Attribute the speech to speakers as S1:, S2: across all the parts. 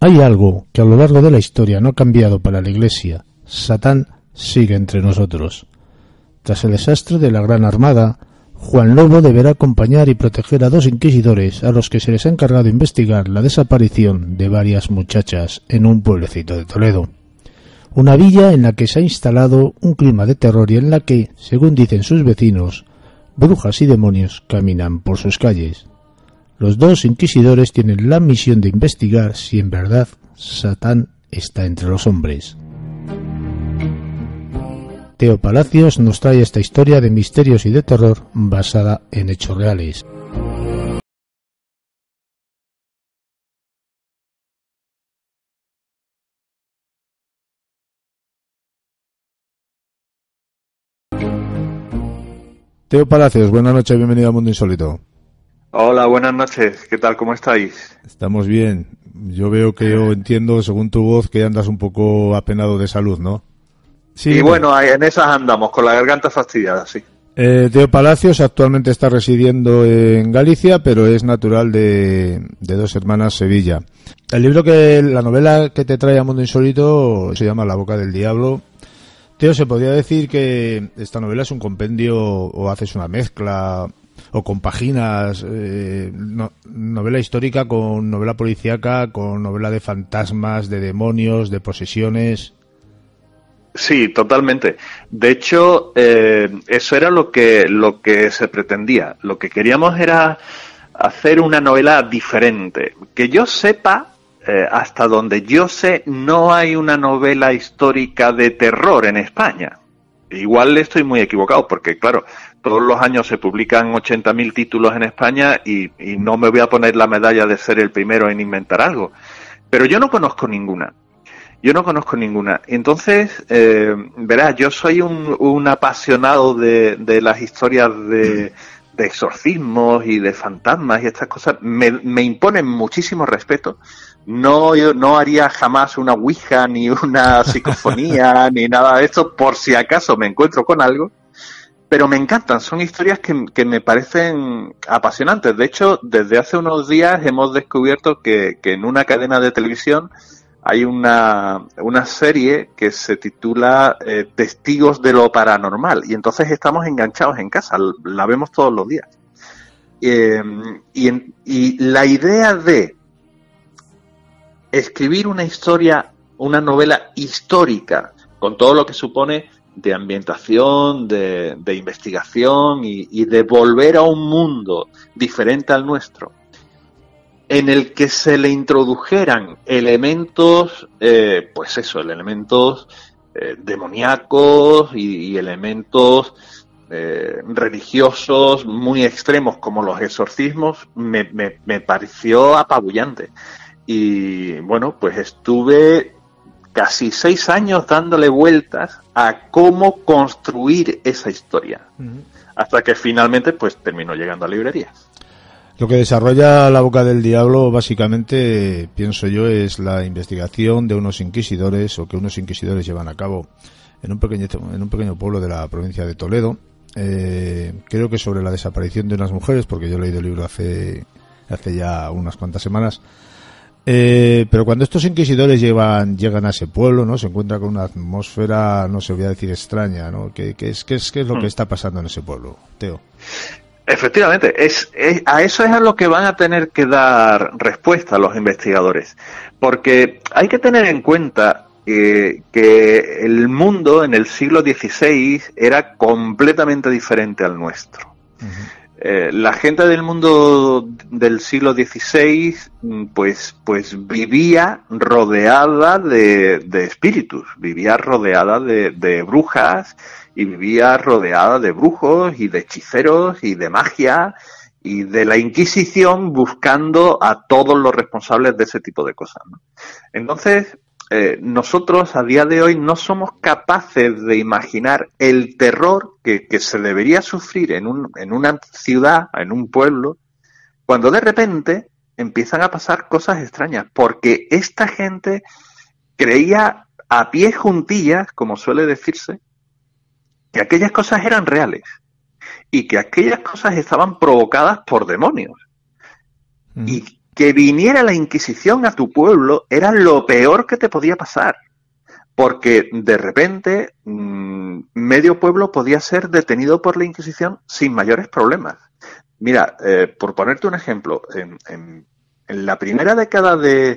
S1: Hay algo que a lo largo de la historia no ha cambiado para la Iglesia. Satán sigue entre nosotros. Tras el desastre de la Gran Armada, Juan Lobo deberá acompañar y proteger a dos inquisidores a los que se les ha encargado investigar la desaparición de varias muchachas en un pueblecito de Toledo. Una villa en la que se ha instalado un clima de terror y en la que, según dicen sus vecinos, brujas y demonios caminan por sus calles. Los dos inquisidores tienen la misión de investigar si en verdad Satán está entre los hombres. Teo Palacios nos trae esta historia de misterios y de terror basada en hechos reales. Teo Palacios, buenas noches, bienvenido a Mundo Insólito.
S2: Hola, buenas noches. ¿Qué tal? ¿Cómo estáis?
S1: Estamos bien. Yo veo que yo entiendo, según tu voz, que andas un poco apenado de salud, ¿no?
S2: Sí, y bueno, en esas andamos, con la garganta fastidiada, sí.
S1: Teo Palacios actualmente está residiendo en Galicia, pero es natural de Dos Hermanas, Sevilla. La novela que te trae a Mundo Insólito se llama La Boca del Diablo. Teo, ¿se podría decir que esta novela es un compendio o haces una mezcla o compaginas novela histórica con novela policíaca, con novela de fantasmas, de demonios, de posesiones?
S2: Sí, totalmente. De hecho, eso era lo que se pretendía. Lo que queríamos era hacer una novela diferente. Que yo sepa, hasta donde yo sé, no hay una novela histórica de terror en España. Igual estoy muy equivocado, porque claro, todos los años se publican 80.000 títulos en España y no me voy a poner la medalla de ser el primero en inventar algo. Pero yo no conozco ninguna. Entonces, verás, yo soy un apasionado de las historias de exorcismos y de fantasmas y estas cosas. Me imponen muchísimo respeto. Yo no haría jamás una ouija, ni una psicofonía, ni nada de esto, por si acaso me encuentro con algo. Pero me encantan, son historias que me parecen apasionantes. De hecho, desde hace unos días hemos descubierto que en una cadena de televisión hay una serie que se titula Testigos de lo Paranormal, y entonces estamos enganchados en casa, la vemos todos los días. Y la idea de escribir una historia, una novela histórica, con todo lo que supone de ambientación, de investigación y de volver a un mundo diferente al nuestro, en el que se le introdujeran elementos, elementos demoníacos y elementos religiosos muy extremos como los exorcismos, me pareció apabullante. Y bueno, pues estuve casi 6 años dándole vueltas a cómo construir esa historia, hasta que finalmente pues terminó llegando a librerías.
S1: Lo que desarrolla La Boca del Diablo, básicamente, pienso yo, es la investigación de unos inquisidores, o que unos inquisidores llevan a cabo en un pequeño pueblo de la provincia de Toledo. Creo que sobre la desaparición de unas mujeres, porque yo he leído el libro hace ya unas cuantas semanas. Pero cuando estos inquisidores llegan a ese pueblo, ¿no? Se encuentran con una atmósfera, no se voy a decir extraña, ¿no? ¿Qué es lo que está pasando en ese pueblo, Teo?
S2: Efectivamente, a eso es a lo que van a tener que dar respuesta los investigadores, porque hay que tener en cuenta que el mundo en el siglo XVI era completamente diferente al nuestro. La gente del mundo del siglo XVI pues vivía rodeada de espíritus, vivía rodeada de brujas, y vivía rodeada de brujos y de hechiceros y de magia y de la Inquisición, buscando a todos los responsables de ese tipo de cosas, ¿no? Entonces, nosotros a día de hoy no somos capaces de imaginar el terror que se debería sufrir en una ciudad, en un pueblo, cuando de repente empiezan a pasar cosas extrañas, porque esta gente creía a pie juntillas, como suele decirse, que aquellas cosas eran reales y que aquellas cosas estaban provocadas por demonios. Y que viniera la Inquisición a tu pueblo era lo peor que te podía pasar, porque de repente medio pueblo podía ser detenido por la Inquisición sin mayores problemas. Mira, por ponerte un ejemplo, en la primera década de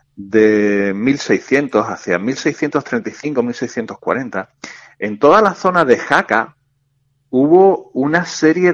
S2: 1600 hacia 1635, 1640, en toda la zona de Jaca hubo una serie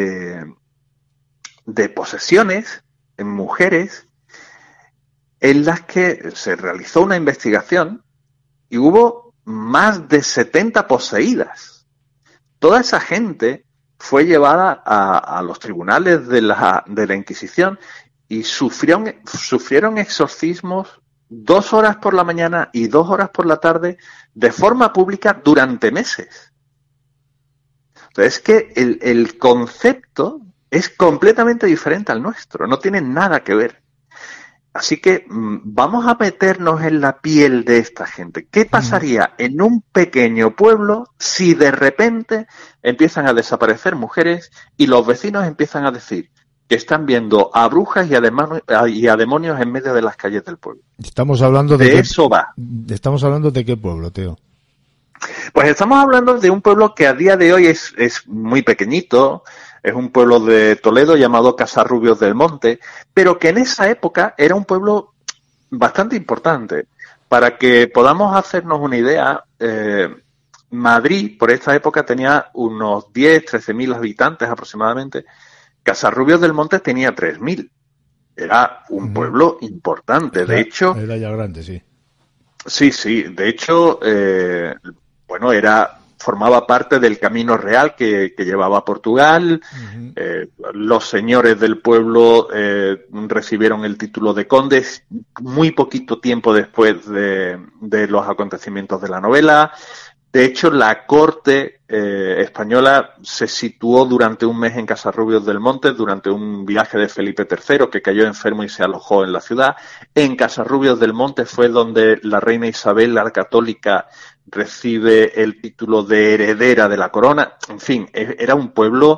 S2: de posesiones en mujeres en las que se realizó una investigación y hubo más de 70 poseídas. Toda esa gente fue llevada a los tribunales de la Inquisición y sufrieron exorcismos 2 horas por la mañana y 2 horas por la tarde de forma pública durante meses. Entonces es que el concepto es completamente diferente al nuestro, no tiene nada que ver. Así que vamos a meternos en la piel de esta gente. ¿Qué pasaría en un pequeño pueblo si de repente empiezan a desaparecer mujeres y los vecinos empiezan a decir que están viendo a brujas y a demonios en medio de las calles del pueblo?
S1: Estamos hablando de
S2: eso va.
S1: Estamos hablando de qué pueblo, Teo.
S2: Pues estamos hablando de un pueblo que a día de hoy es muy pequeñito. Es un pueblo de Toledo llamado Casarrubios del Monte, pero que en esa época era un pueblo bastante importante. Para que podamos hacernos una idea, Madrid por esta época tenía unos 13.000 habitantes aproximadamente. Casarrubios del Monte tenía 3.000. Era un pueblo importante. De hecho,
S1: era ya grande, sí.
S2: Sí. De hecho, formaba parte del camino real que llevaba a Portugal. Los señores del pueblo recibieron el título de condes muy poquito tiempo después de los acontecimientos de la novela. De hecho, la corte española se situó durante un mes en Casarrubios del Monte durante un viaje de Felipe III, que cayó enfermo y se alojó en la ciudad. En Casarrubios del Monte fue donde la reina Isabel, la católica, recibe el título de heredera de la corona. En fin, era un pueblo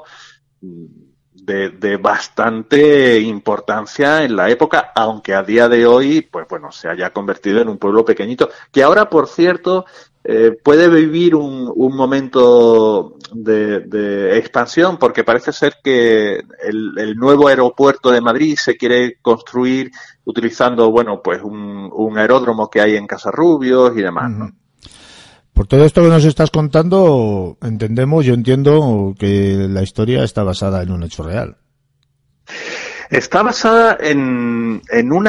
S2: de bastante importancia en la época, aunque a día de hoy, pues bueno, se haya convertido en un pueblo pequeñito, que ahora, por cierto, puede vivir un momento de expansión, porque parece ser que el nuevo aeropuerto de Madrid se quiere construir utilizando, bueno, pues un aeródromo que hay en Casarrubios y demás, ¿no?
S1: Por todo esto que nos estás contando, yo entiendo que la historia está basada en un hecho real.
S2: Está basada en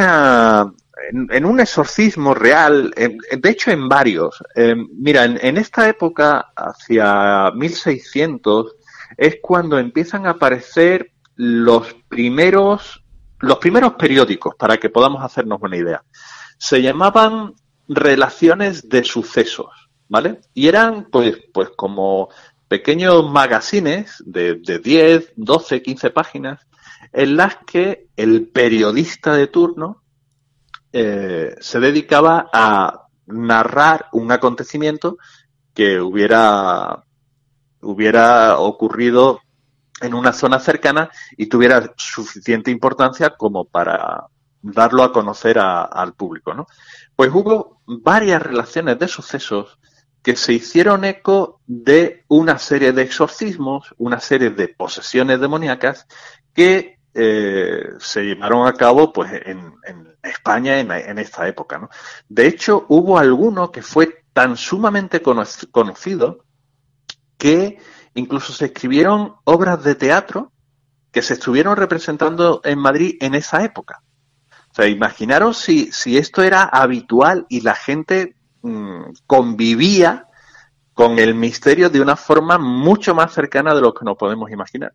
S2: un exorcismo real, de hecho en varios. Mira, en esta época, hacia 1600, es cuando empiezan a aparecer los primeros periódicos, para que podamos hacernos una idea. Se llamaban relaciones de sucesos, ¿vale? Y eran pues como pequeños magazines de 10, 12, 15 páginas, en las que el periodista de turno se dedicaba a narrar un acontecimiento que hubiera ocurrido en una zona cercana y tuviera suficiente importancia como para darlo a conocer al público, ¿no? Pues hubo varias relaciones de sucesos que se hicieron eco de una serie de exorcismos, una serie de posesiones demoníacas que se llevaron a cabo pues en España en esta época, ¿no? De hecho, hubo alguno que fue tan sumamente conocido que incluso se escribieron obras de teatro que se estuvieron representando en Madrid en esa época. O sea, imaginaros si esto era habitual y la gente convivía con el misterio de una forma mucho más cercana de lo que nos podemos imaginar.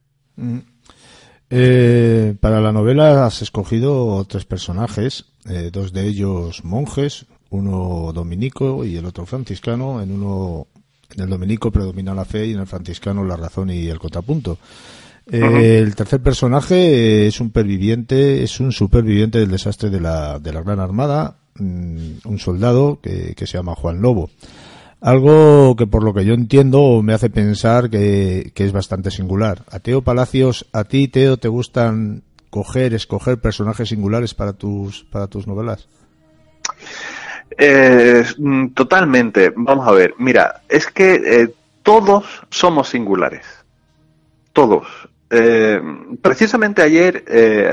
S1: Para la novela has escogido 3 personajes, 2 de ellos monjes, uno dominico y el otro franciscano. En el dominico predomina la fe y en el franciscano la razón y el contrapunto. El tercer personaje es un superviviente del desastre de la Gran Armada, un soldado que se llama Juan Lobo. Algo que, por lo que yo entiendo, me hace pensar que es bastante singular. A Teo Palacios, ¿a ti, Teo, te gustan escoger personajes singulares para tus novelas?
S2: Totalmente. Vamos a ver. Mira, es que todos somos singulares. Todos. Precisamente ayer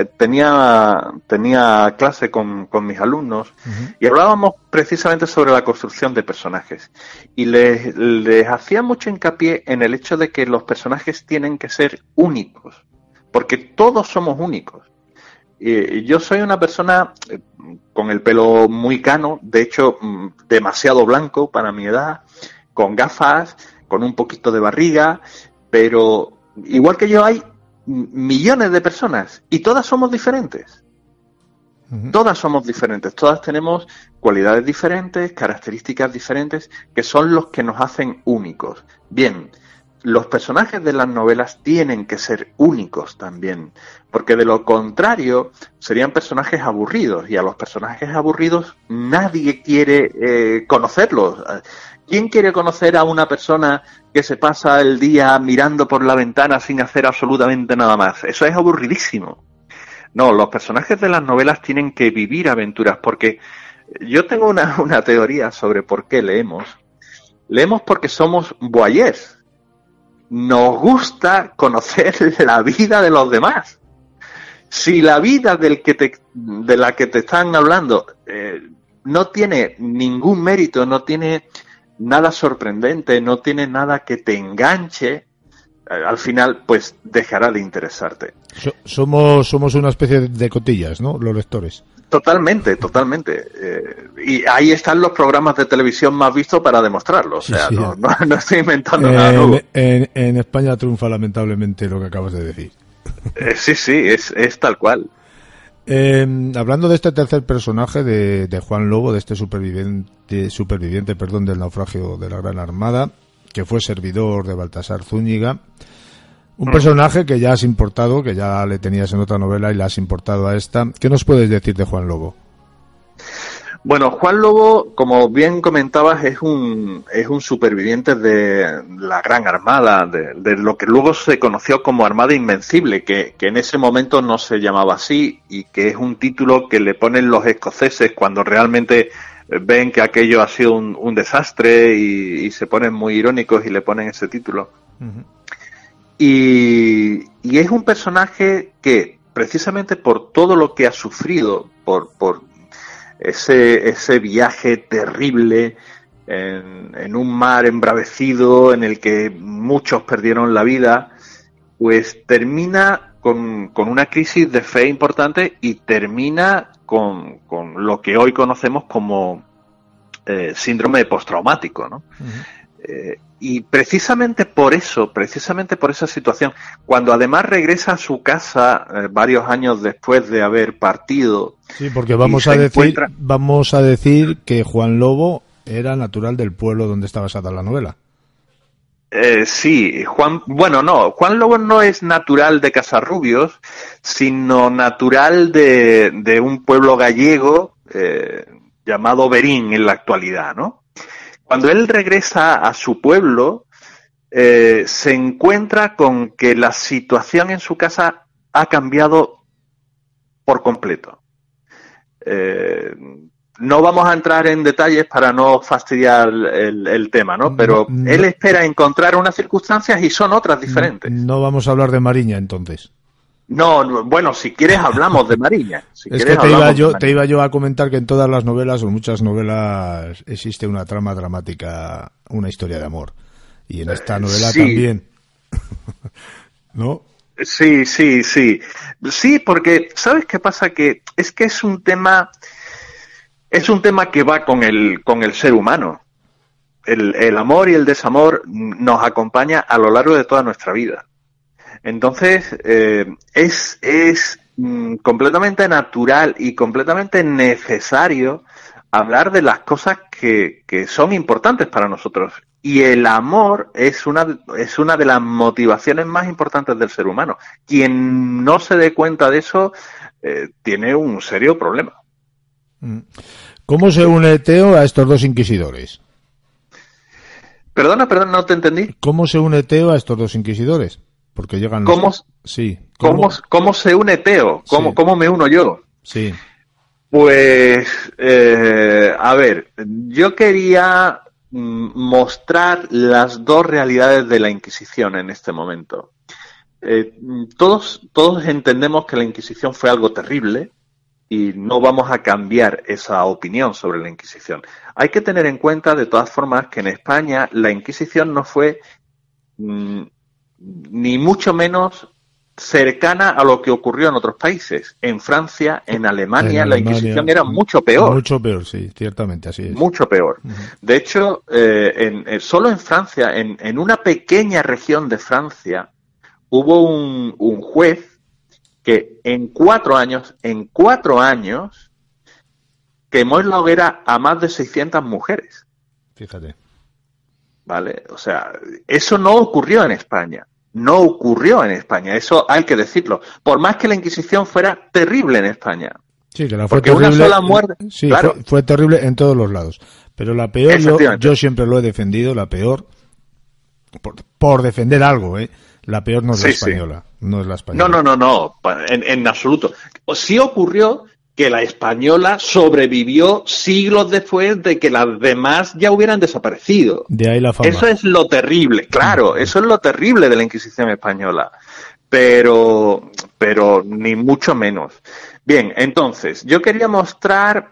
S2: tenía clase con mis alumnos y hablábamos precisamente sobre la construcción de personajes y les hacía mucho hincapié en el hecho de que los personajes tienen que ser únicos, porque todos somos únicos. Yo soy una persona con el pelo muy cano, de hecho demasiado blanco para mi edad, con gafas, con un poquito de barriga, pero igual que yo hay millones de personas y todas somos diferentes. Todas somos diferentes, todas tenemos cualidades diferentes, características diferentes, que son los que nos hacen únicos. Bien, los personajes de las novelas tienen que ser únicos también, porque de lo contrario serían personajes aburridos, y a los personajes aburridos nadie quiere conocerlos. ¿Quién quiere conocer a una persona que se pasa el día mirando por la ventana sin hacer absolutamente nada más? Eso es aburridísimo. No, los personajes de las novelas tienen que vivir aventuras, porque yo tengo una teoría sobre por qué leemos. Leemos porque somos voyeurs. Nos gusta conocer la vida de los demás. Si la vida de la que te están hablando no tiene ningún mérito, no tiene nada sorprendente, no tiene nada que te enganche, al final pues dejará de interesarte.
S1: Somos una especie de cotillas, ¿no? Los lectores.
S2: Totalmente. Y ahí están los programas de televisión más vistos para demostrarlo. O sea, sí. No estoy inventando nada nuevo.
S1: En España triunfa lamentablemente lo que acabas de decir.
S2: Sí, es tal cual.
S1: Hablando de este tercer personaje de Juan Lobo, de este superviviente del naufragio de la Gran Armada, que fue servidor de Baltasar Zúñiga, un personaje que ya has importado, que ya le tenías en otra novela y la has importado a esta. ¿Qué nos puedes decir de Juan Lobo?
S2: Bueno, Juan Lobo, como bien comentabas, es un superviviente de la Gran Armada, de lo que luego se conoció como Armada Invencible, que en ese momento no se llamaba así, y que es un título que le ponen los escoceses cuando realmente ven que aquello ha sido un desastre y se ponen muy irónicos y le ponen ese título. Uh-huh. Y es un personaje que, precisamente por todo lo que ha sufrido, por ese viaje terrible en un mar embravecido en el que muchos perdieron la vida, pues termina con una crisis de fe importante y termina con lo que hoy conocemos como síndrome postraumático, ¿no? Uh-huh. Y precisamente por esa situación, cuando además regresa a su casa varios años después de haber partido.
S1: Sí, porque vamos a decir que Juan Lobo era natural del pueblo donde está basada la novela.
S2: Sí, Juan Lobo no es natural de Casarrubios, sino natural de un pueblo gallego llamado Berín en la actualidad, ¿no? Cuando él regresa a su pueblo, se encuentra con que la situación en su casa ha cambiado por completo. No vamos a entrar en detalles para no fastidiar el tema, ¿no? Pero él espera encontrar unas circunstancias y son otras diferentes.
S1: No vamos a hablar de Mariña, entonces.
S2: No, bueno, si quieres hablamos de Mariña.
S1: Te iba yo a comentar que en todas las novelas o muchas novelas existe una trama dramática, una historia de amor. Y en esta novela también. ¿No?
S2: Sí. Sí, porque ¿sabes qué pasa? Que es un tema que va con el ser humano. El amor y el desamor nos acompaña a lo largo de toda nuestra vida. Entonces, es completamente natural y completamente necesario hablar de las cosas que son importantes para nosotros. Y el amor es una de las motivaciones más importantes del ser humano. Quien no se dé cuenta de eso tiene un serio problema.
S1: ¿Cómo se une Teo a estos dos inquisidores?
S2: Perdona, no te entendí.
S1: ¿Cómo se une Teo a estos dos inquisidores? porque llegan
S2: ¿Cómo,
S1: sí,
S2: cómo se une Teo? ¿Cómo me uno yo?
S1: Sí.
S2: Pues, a ver, yo quería mostrar las dos realidades de la Inquisición en este momento. Todos entendemos que la Inquisición fue algo terrible y no vamos a cambiar esa opinión sobre la Inquisición. Hay que tener en cuenta, de todas formas, que en España la Inquisición no fue ni mucho menos cercana a lo que ocurrió en otros países. En Francia, en Alemania, la Inquisición era mucho peor.
S1: Mucho peor, sí, ciertamente, así es.
S2: Mucho peor. De hecho, solo en Francia, en una pequeña región de Francia, hubo un juez que en 4 años, quemó en la hoguera a más de 600 mujeres.
S1: Fíjate.
S2: ¿Vale? O sea, eso no ocurrió en España. No ocurrió en España, eso hay que decirlo. Por más que la Inquisición fuera terrible en España.
S1: Sí, que la fue
S2: porque
S1: terrible.
S2: Una sola muerte.
S1: Sí,
S2: claro.
S1: fue terrible en todos los lados. Pero la peor, yo siempre lo he defendido, la peor, por defender algo, ¿eh? La peor no es la española. Sí. No es la española.
S2: No, en absoluto. Sí ocurrió que la española sobrevivió siglos después de que las demás ya hubieran desaparecido.
S1: De ahí la fama.
S2: Eso es lo terrible, claro, eso es lo terrible de la Inquisición española. Pero ni mucho menos. Bien, entonces, yo quería mostrar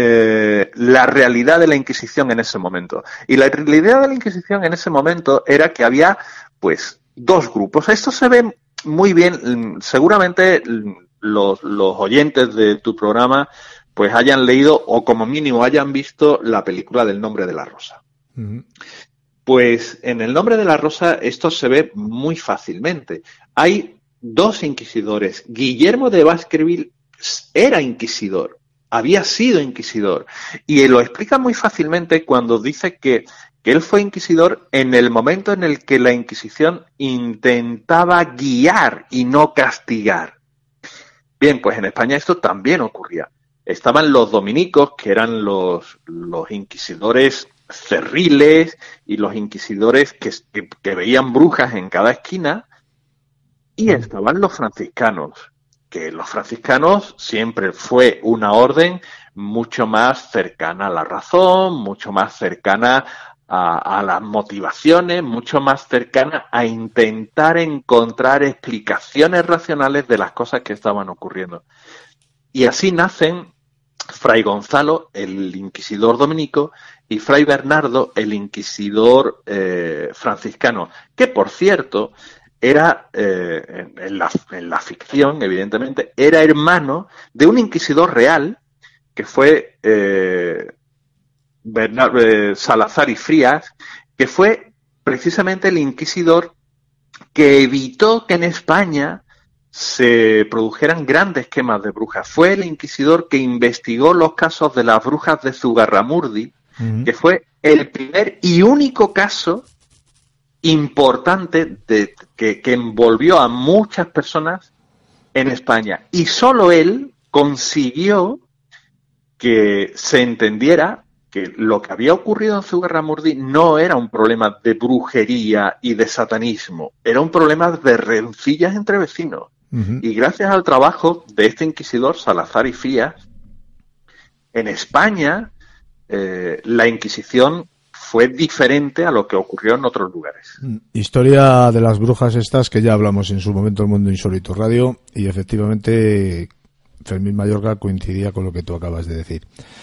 S2: la realidad de la Inquisición en ese momento. Y la realidad de la Inquisición en ese momento era que había, pues, 2 grupos. Esto se ve muy bien, seguramente los oyentes de tu programa pues hayan leído o como mínimo hayan visto la película del Nombre de la Rosa. Uh-huh. Pues en el Nombre de la Rosa esto se ve muy fácilmente. Hay 2 inquisidores. Guillermo de Baskerville era inquisidor, había sido inquisidor, y él lo explica muy fácilmente cuando dice que él fue inquisidor en el momento en el que la Inquisición intentaba guiar y no castigar. Bien, pues en España esto también ocurría. Estaban los dominicos, que eran los inquisidores cerriles y los inquisidores que veían brujas en cada esquina, y estaban los franciscanos, que los franciscanos siempre fue una orden mucho más cercana a la razón, mucho más cercana a las motivaciones, mucho más cercana a intentar encontrar explicaciones racionales de las cosas que estaban ocurriendo. Y así nacen Fray Gonzalo, el inquisidor dominico, y Fray Bernardo, el inquisidor franciscano, que por cierto era, en la ficción, evidentemente, era hermano de un inquisidor real, que fue Salazar y Frías, que fue precisamente el inquisidor que evitó que en España se produjeran grandes quemas de brujas. Fue el inquisidor que investigó los casos de las brujas de Zugarramurdi, uh-huh. que fue el primer y único caso importante que envolvió a muchas personas en España. Y solo él consiguió que se entendiera que lo que había ocurrido en Zugarramurdi no era un problema de brujería y de satanismo, era un problema de rencillas entre vecinos. Uh-huh. Y gracias al trabajo de este inquisidor, Salazar y Frías, en España la Inquisición fue diferente a lo que ocurrió en otros lugares.
S1: Historia de las brujas estas, que ya hablamos en su momento en Mundo Insólito Radio, y efectivamente Fermín Mayorga coincidía con lo que tú acabas de decir.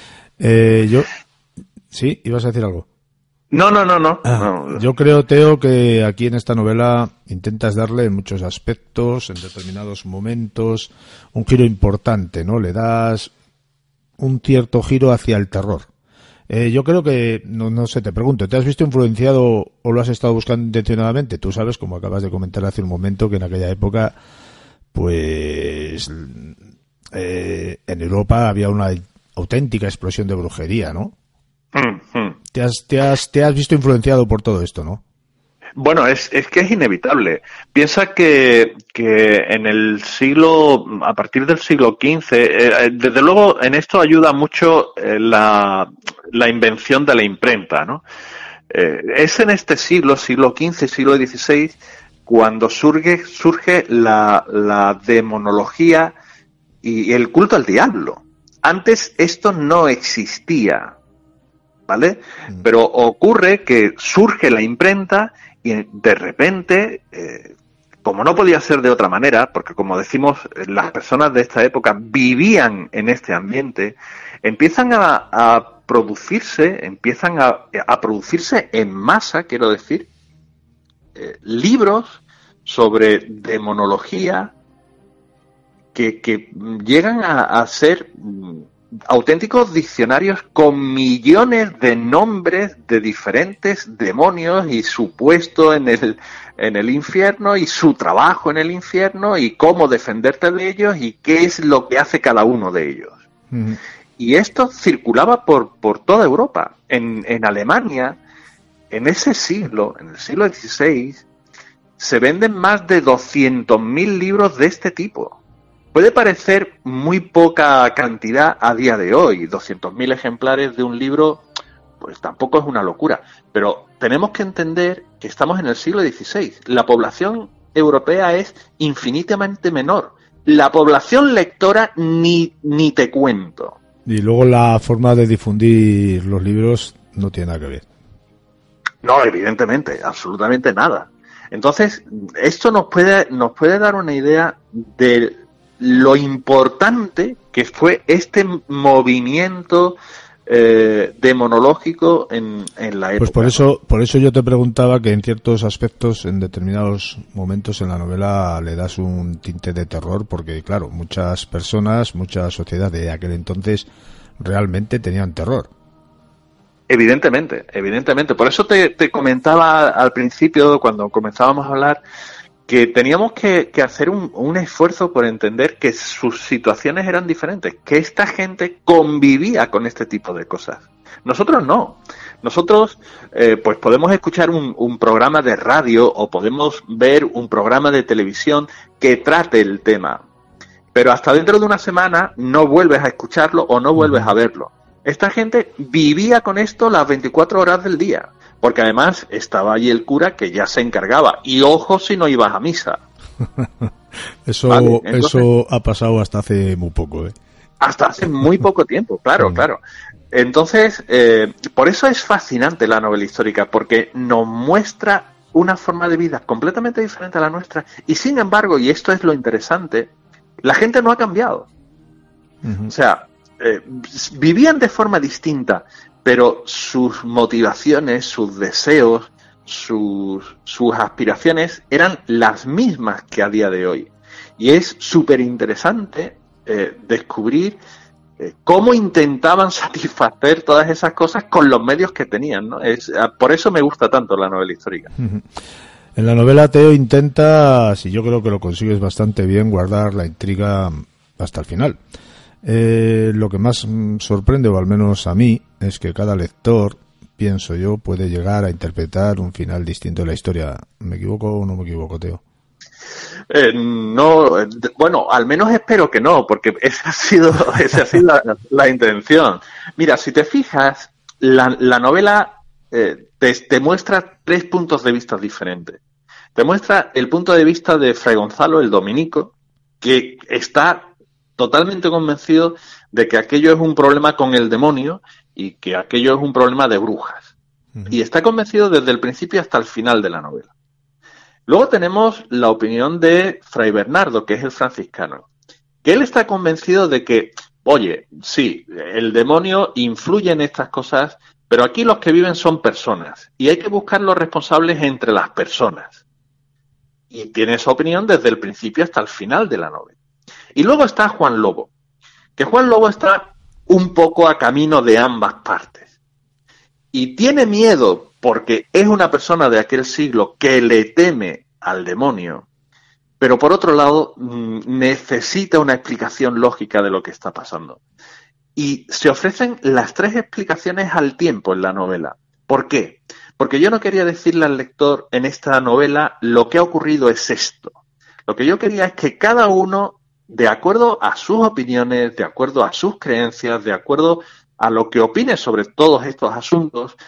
S1: ¿Sí? ¿Ibas a decir algo?
S2: No.
S1: Yo creo, Teo, que aquí en esta novela intentas darle en muchos aspectos, en determinados momentos, un giro importante, ¿no? Le das un cierto giro hacia el terror. Yo creo que, no sé, te pregunto, ¿te has visto influenciado o lo has estado buscando intencionadamente? Tú sabes, como acabas de comentar hace un momento, que en aquella época, pues, en Europa había una auténtica explosión de brujería, ¿no? Te has visto influenciado por todo esto, ¿no?
S2: Bueno, es que es inevitable. Piensa que en el siglo, a partir del siglo XV, desde luego en esto ayuda mucho la invención de la imprenta, ¿no? Es en este siglo XV, siglo XVI, cuando surge la demonología y el culto al diablo. Antes esto no existía, ¿vale? Pero ocurre que surge la imprenta y de repente, como no podía ser de otra manera, porque como decimos, las personas de esta época vivían en este ambiente, empiezan a producirse en masa, quiero decir, libros sobre demonología que llegan a ser auténticos diccionarios con millones de nombres de diferentes demonios y su puesto en el infierno y su trabajo en el infierno y cómo defenderte de ellos y qué es lo que hace cada uno de ellos. Y esto circulaba por toda Europa. En Alemania, en ese siglo, en el siglo XVI, se venden más de 200.000 libros de este tipo. Puede parecer muy poca cantidad a día de hoy. 200.000 ejemplares de un libro, pues tampoco es una locura. Pero tenemos que entender que estamos en el siglo XVI. La población europea es infinitamente menor. La población lectora ni te cuento.
S1: Y luego la forma de difundir los libros no tiene nada que ver.
S2: No, evidentemente, absolutamente nada. Entonces, esto nos puede dar una idea de lo importante que fue este movimiento demonológico en la época.
S1: Pues por eso yo te preguntaba que en ciertos aspectos, en determinados momentos en la novela le das un tinte de terror, porque claro, muchas personas, mucha sociedad de aquel entonces realmente tenían terror.
S2: Evidentemente. Por eso te comentaba al principio, cuando comenzábamos a hablar, que teníamos que hacer un esfuerzo por entender que sus situaciones eran diferentes, que esta gente convivía con este tipo de cosas. Nosotros no. Nosotros pues podemos escuchar un programa de radio o podemos ver un programa de televisión que trate el tema, pero hasta dentro de una semana no vuelves a escucharlo o no vuelves a verlo. Esta gente vivía con esto las 24 horas del día. Porque además estaba allí el cura que ya se encargaba. Y ojo si no ibas a misa.
S1: Eso ha pasado hasta hace muy poco.
S2: Hasta hace muy poco tiempo, claro. Entonces, por eso es fascinante la novela histórica, porque nos muestra una forma de vida completamente diferente a la nuestra. Y sin embargo, y esto es lo interesante, la gente no ha cambiado. O sea, vivían de forma distinta, pero sus motivaciones, sus deseos, sus aspiraciones eran las mismas que a día de hoy. Y es súper interesante descubrir cómo intentaban satisfacer todas esas cosas con los medios que tenían, ¿no? Por eso me gusta tanto la novela histórica.
S1: En la novela Teo intentas, y yo creo que lo consigues bastante bien, guardar la intriga hasta el final. Lo que más sorprende, o al menos a mí, es que cada lector, pienso yo, puede llegar a interpretar un final distinto de la historia. ¿Me equivoco o no me equivoco, Teo?
S2: No, bueno, al menos espero que no, porque esa ha sido la intención. Mira, si te fijas, la novela te muestra 3 puntos de vista diferentes. Te muestra el punto de vista de Fray Gonzalo, el dominico, que está totalmente convencido de que aquello es un problema con el demonio y que aquello es un problema de brujas. Y está convencido desde el principio hasta el final de la novela. Luego tenemos la opinión de Fray Bernardo, que es el franciscano, que él está convencido de que, oye, sí, el demonio influye en estas cosas, pero aquí los que viven son personas y hay que buscar los responsables entre las personas. Y tiene esa opinión desde el principio hasta el final de la novela. Y luego está Juan Lobo, que Juan Lobo está un poco a camino de ambas partes. Y tiene miedo porque es una persona de aquel siglo que le teme al demonio, pero por otro lado necesita una explicación lógica de lo que está pasando. Y se ofrecen las 3 explicaciones al tiempo en la novela. ¿Por qué? Porque yo no quería decirle al lector en esta novela lo que ha ocurrido es esto. Lo que yo quería es que cada uno, de acuerdo a sus opiniones, de acuerdo a sus creencias, de acuerdo a lo que opine sobre todos estos asuntos,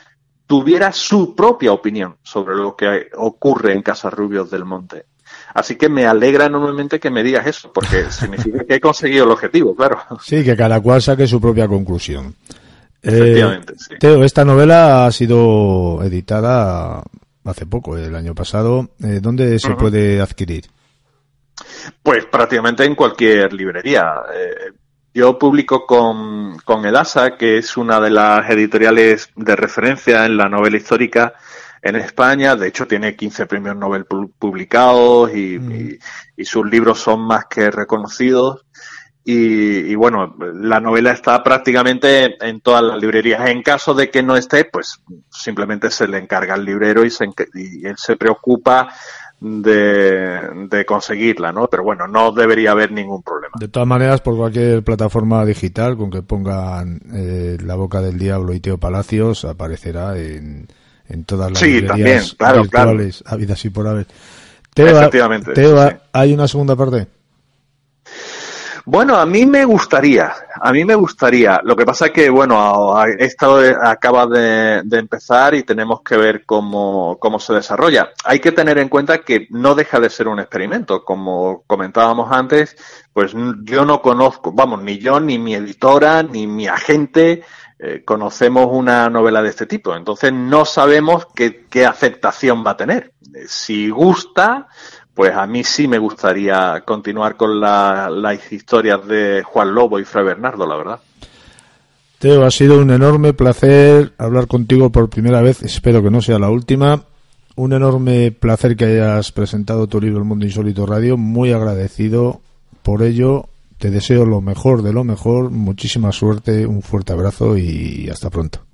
S2: tuviera su propia opinión sobre lo que ocurre en Casarrubios del Monte. Así que me alegra enormemente que me digas eso, porque significa que he conseguido el objetivo, claro.
S1: Sí, que cada cual saque su propia conclusión.
S2: Efectivamente, sí.
S1: Teo, esta novela ha sido editada hace poco, el año pasado. ¿Dónde se puede adquirir?
S2: Pues prácticamente en cualquier librería. Yo publico con Edasa, que es una de las editoriales de referencia en la novela histórica en España. De hecho, tiene 15 premios Nobel publicados y sus libros son más que reconocidos. Y bueno, la novela está prácticamente en todas las librerías. En caso de que no esté, pues simplemente se le encarga al librero y él se preocupa de conseguirla, ¿no? Pero bueno, no debería haber ningún problema.
S1: De todas maneras, por cualquier plataforma digital, con que pongan La Boca del Diablo y Teo Palacios, aparecerá en todas las librerías
S2: también,
S1: virtuales, habidas y por haber. Teo,
S2: efectivamente.
S1: Teo,
S2: sí.
S1: ¿hay una segunda parte?
S2: Bueno, a mí me gustaría. Lo que pasa es que, bueno, esto acaba de empezar y tenemos que ver cómo se desarrolla. Hay que tener en cuenta que no deja de ser un experimento. Como comentábamos antes, pues yo no conozco, vamos, ni yo, ni mi editora, ni mi agente conocemos una novela de este tipo. Entonces no sabemos qué aceptación va a tener. Si gusta, pues a mí sí me gustaría continuar con las historias de Juan Lobo y Fray Bernardo, la verdad.
S1: Teo, ha sido un enorme placer hablar contigo por primera vez, espero que no sea la última. Un enorme placer que hayas presentado tu libro El Mundo Insólito Radio, muy agradecido por ello. Te deseo lo mejor de lo mejor, muchísima suerte, un fuerte abrazo y hasta pronto.